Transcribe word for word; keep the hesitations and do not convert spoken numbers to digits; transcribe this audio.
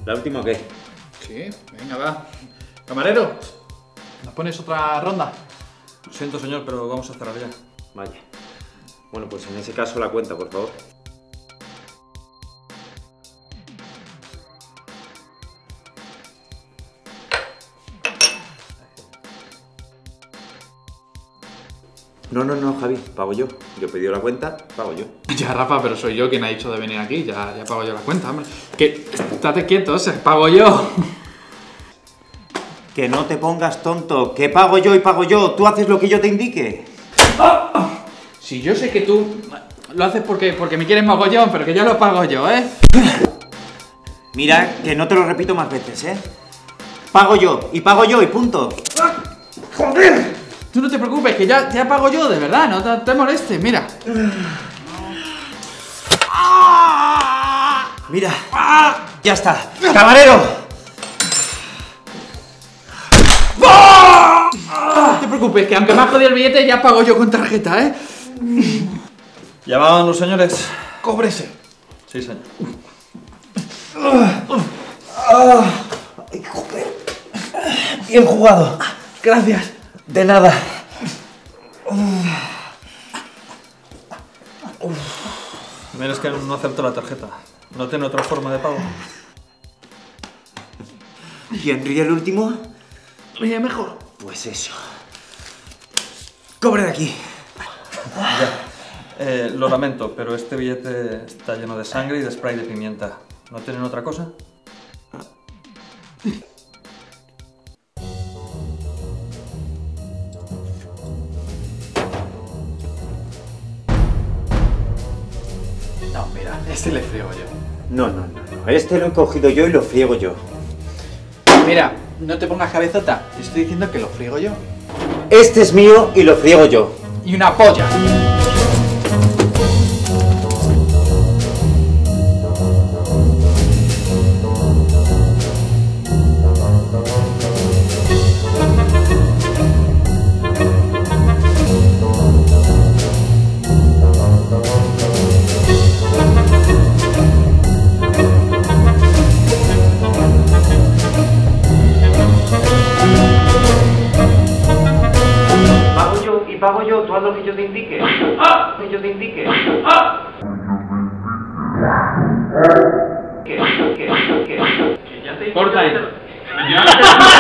¿La última o qué? Sí, venga, va. Camarero, ¿nos pones otra ronda? Lo siento, señor, pero vamos a cerrar ya. Vaya. Bueno, pues en ese caso la cuenta, por favor. No, no, no, Javi, pago yo. Yo he pedido la cuenta, pago yo. Ya, Rafa, pero soy yo quien ha dicho de venir aquí. Ya, ya pago yo la cuenta, hombre. Que, estate quieto, se pago yo. Que no te pongas tonto, que pago yo y pago yo. Tú haces lo que yo te indique. Si yo sé que tú lo haces porque, porque me quieres mogollón, pero que ya lo pago yo, ¿eh? Mira, que no te lo repito más veces, ¿eh? Pago yo, y pago yo, y punto. ¡Joder! Tú no te preocupes, que ya, ya pago yo, de verdad, no te, te molestes, mira. Mira, ya está. ¡Camarero! No te preocupes, que aunque me has jodido el billete, ya pago yo con tarjeta, ¿eh? ¿Llamaban los señores? Cóbrese. Sí, señor. Ay, joder. Bien jugado. Gracias. De nada. Mira, es que no acepto la tarjeta. ¿No tiene otra forma de pago? ¿Y Henry el último? Oye, mejor. Pues eso. Cobre de aquí. Ya. Eh, lo lamento, pero este billete está lleno de sangre y de spray de pimienta. ¿No tienen otra cosa? No, mira, este le friego yo. No, no, no, no. Este lo he cogido yo y lo friego yo. Mira, no te pongas cabezota, te estoy diciendo que lo friego yo. Este es mío y lo friego yo. Y una polla. Pago yo, tú haz lo que yo te indique. ¡Ah! Que yo te indique. ¡Ah! ¿Qué? ¿Qué? ¿Qué? ¿Qué? Corta ahí.